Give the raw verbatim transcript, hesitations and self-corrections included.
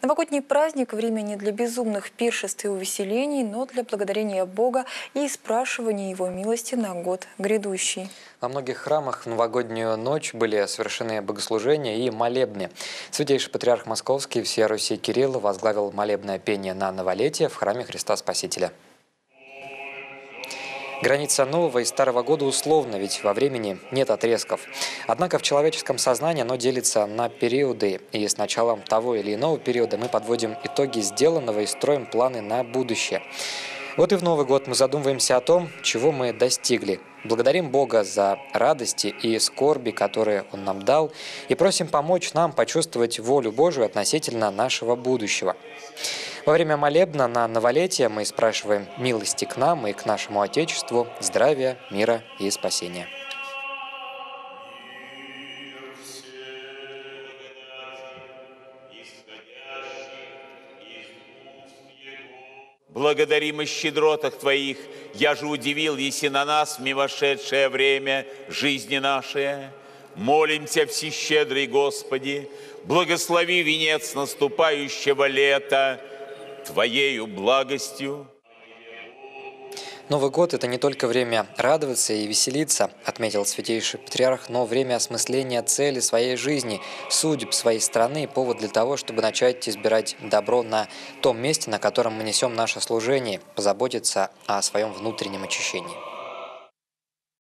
Новогодний праздник – время не для безумных пиршеств и увеселений, но для благодарения Бога и спрашивания Его милости на год грядущий. Во многих храмах в новогоднюю ночь были совершены богослужения и молебны. Святейший патриарх Московский всея Руси Кирилл возглавил молебное пение на новолетие в храме Христа Спасителя. Граница Нового и Старого года условна, ведь во времени нет отрезков. Однако в человеческом сознании оно делится на периоды, и с началом того или иного периода мы подводим итоги сделанного и строим планы на будущее. Вот и в Новый год мы задумываемся о том, чего мы достигли. Благодарим Бога за радости и скорби, которые Он нам дал, и просим помочь нам почувствовать волю Божию относительно нашего будущего. Во время молебна на новолетие мы спрашиваем милости к нам и к нашему Отечеству, здравия, мира и спасения. Благодарим о щедротах Твоих, я же удивил, еси на нас в мимошедшее время жизни нашей. Молимся, всещедрый Господи, благослови венец наступающего лета Твоею благостью. Новый год – это не только время радоваться и веселиться, отметил святейший патриарх, но время осмысления цели своей жизни, судеб своей страны и повод для того, чтобы начать избирать добро на том месте, на котором мы несем наше служение, позаботиться о своем внутреннем очищении.